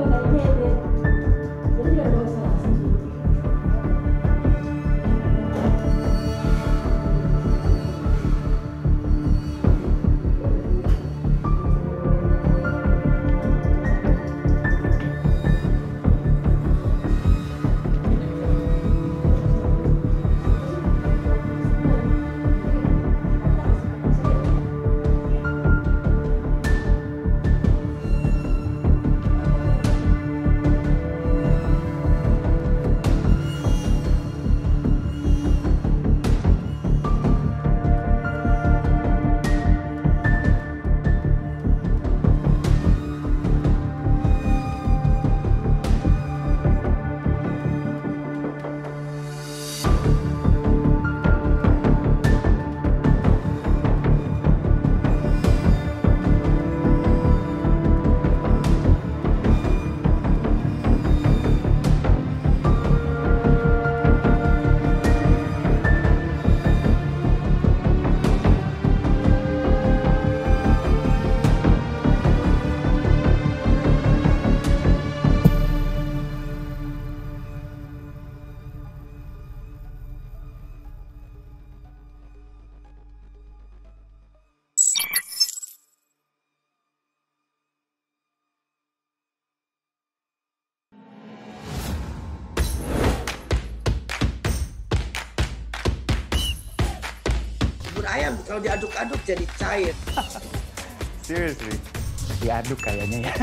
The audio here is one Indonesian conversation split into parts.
Ayam kalau diaduk-aduk jadi cair. Seriously? Diaduk kayaknya ya.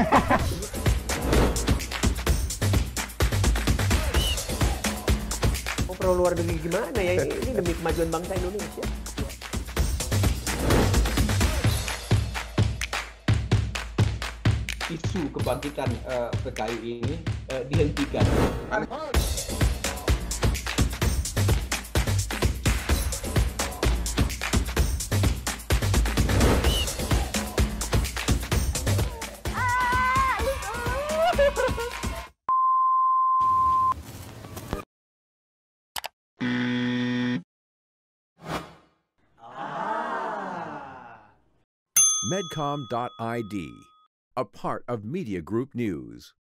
Oh, perlu luar negeri gimana ya? Ini demi kemajuan bangsa Indonesia. Isu kebangkitan PKI ini dihentikan. Medcom.id, a part of Media Group News.